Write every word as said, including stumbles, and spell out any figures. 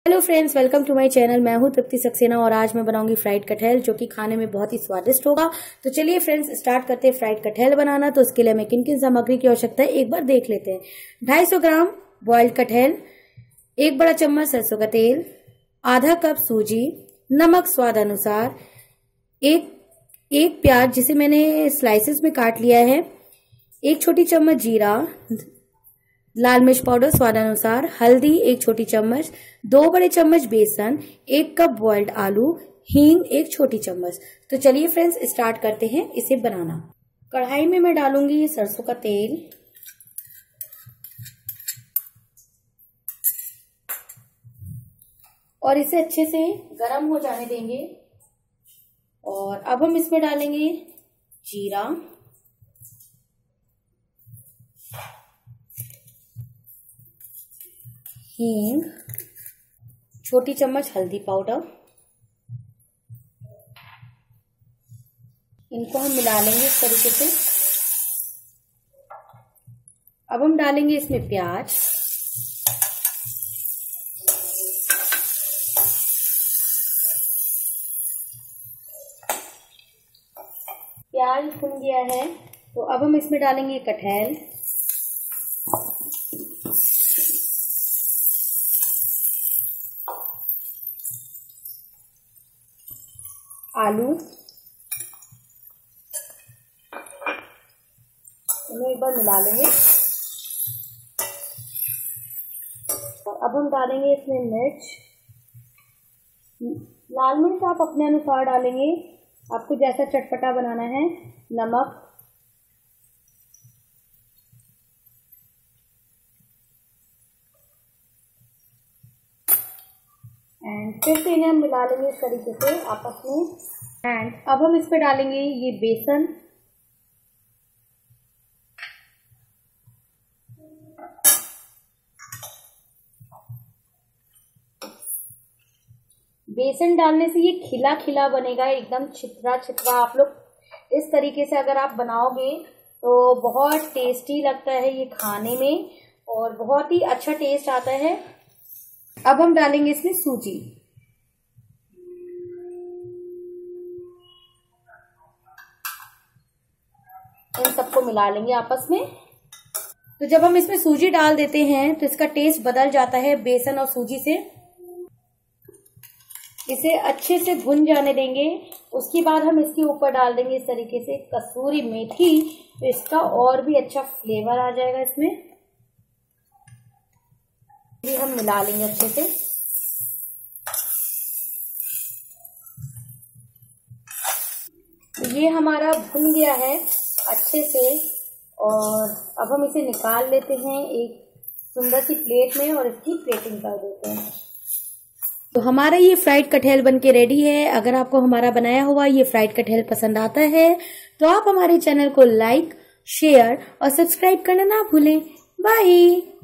Hello friends, welcome to my channel. मैं हूं तृप्ति सक्सेना और आज मैं बनाऊंगी फ्राइड कटहल, जो कि खाने में बहुत ही स्वादिष्ट होगा। तो चलिए फ्रेंड्स, स्टार्ट करते हैं फ्राइड कटहल बनाना। तो उसके लिए हमें किन किन सामग्री की आवश्यकता है एक बार देख लेते हैं। ढाई सौ ग्राम बॉइल्ड कटहल, एक बड़ा चम्मच सरसों का तेल, आधा कप सूजी, नमक स्वाद अनुसार, एक एक प्याज जिसे मैंने स्लाइसेस में काट लिया है, एक छोटी चम्मच जीरा, लाल मिर्च पाउडर स्वाद अनुसार, हल्दी एक छोटी चम्मच, दो बड़े चम्मच बेसन, एक कप बॉइल्ड आलू, हींग एक छोटी चम्मच। तो चलिए फ्रेंड्स, स्टार्ट करते हैं इसे बनाना। कढ़ाई में मैं डालूंगी सरसों का तेल, और इसे अच्छे से गरम हो जाने देंगे। और अब हम इसमें डालेंगे जीरा, हींग, छोटी चम्मच हल्दी पाउडर। इनको हम मिला लेंगे इस तरीके से। अब हम डालेंगे इसमें प्याज, प्याज भुन गया है तो अब हम इसमें डालेंगे कटहल, आलू, इन्हें एक बार मिला लेंगे। और अब हम डालेंगे इसमें मिर्च, लाल मिर्च आप अपने अनुसार डालेंगे, आपको जैसा चटपटा बनाना है। नमक, एंड फिर से इन्हें हम मिला लेंगे इस तरीके से आपस में। एंड अब हम इस पे डालेंगे ये बेसन, बेसन डालने से ये खिला खिला बनेगा, एकदम छितरा छितरा। आप लोग इस तरीके से अगर आप बनाओगे तो बहुत टेस्टी लगता है ये खाने में, और बहुत ही अच्छा टेस्ट आता है। अब हम डालेंगे इसमें सूजी, इन सबको मिला लेंगे आपस में। तो जब हम इसमें सूजी डाल देते हैं तो इसका टेस्ट बदल जाता है बेसन और सूजी से। इसे अच्छे से भुन जाने देंगे। उसके बाद हम इसके ऊपर डाल देंगे इस तरीके से कसूरी मेथी, तो इसका और भी अच्छा फ्लेवर आ जाएगा इसमें। ये हम मिला लेंगे अच्छे से। ये हमारा भुन गया है अच्छे से, और अब हम इसे निकाल लेते हैं एक सुंदर सी प्लेट में और इसकी प्लेटिंग कर देते हैं। तो हमारा ये फ्राइड कटहल बनके रेडी है। अगर आपको हमारा बनाया हुआ ये फ्राइड कटहल पसंद आता है तो आप हमारे चैनल को लाइक, शेयर और सब्सक्राइब करना ना भूलें। बाय।